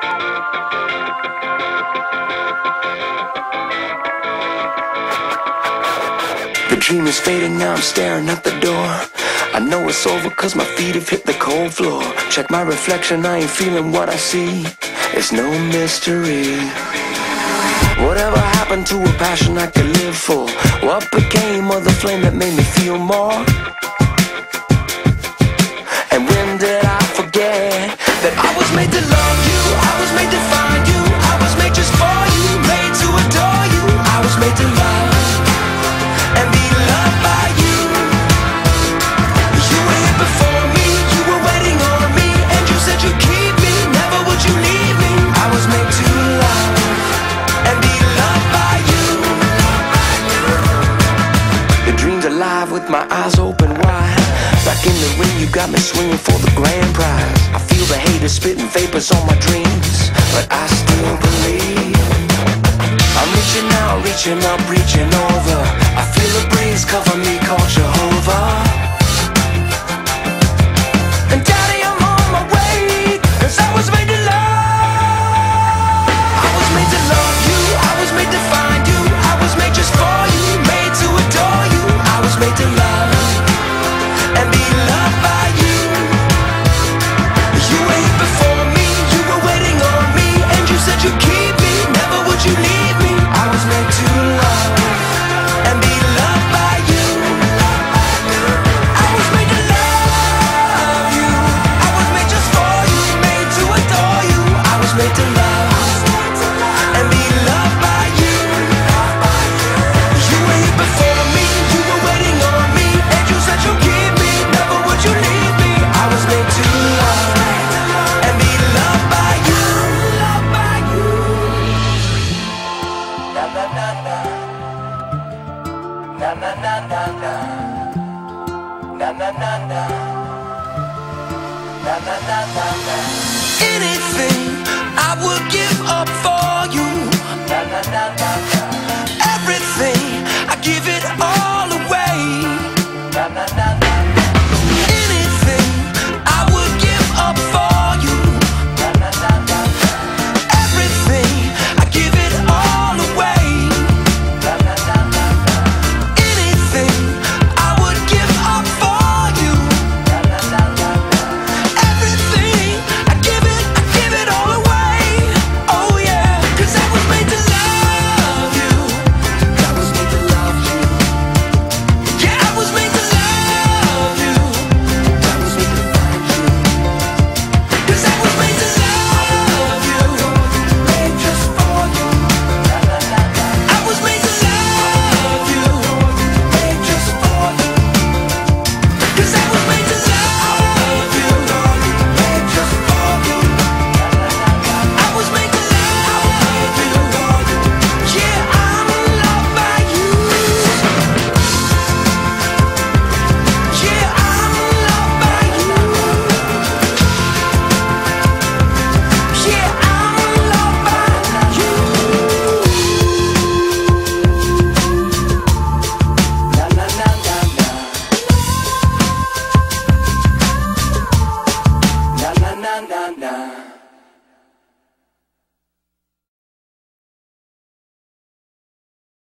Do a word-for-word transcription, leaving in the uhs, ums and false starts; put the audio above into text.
The dream is fading, now I'm staring at the door. I know it's over cause my feet have hit the cold floor. Check my reflection, I ain't feeling what I see. It's no mystery. Whatever happened to a passion I could live for? What became of the flame that made me feel more? And when did I forget that I was made to love you, I was made to find you, I was made just for you, made to adore you. I was made to love and be loved by you. You were here before me, you were waiting on me, and you said you'd keep me, never would you leave me. I was made to love and be loved by you. The dream's alive with my eyes open wide. Back in the ring, you got me swinging for the grand prize. I feel the haters spitting vapors on my dreams, but I still believe. I'm reaching out, reaching up, reaching over. I feel a breeze cover me, called Jehovah. And Daddy, I'm on my way, cause I was made to love. I was made to love you, I was made to find you, I was made just for you, made to adore you. I was made to love and be loved by you. You were here before me, you were waiting on me, and you said you'd keep me, never would you leave me. I was made to love and be loved by you. I was made to love you, I was made just for you, made to adore you. I was made to love and be loved by you. You were here before me, you were waiting on me, and you said you'd keep me, never would you leave me. I was made to love and be loved by you. Na na na na. Na na na na na. Na na na na na. Anything I would give up for you. Na na na na.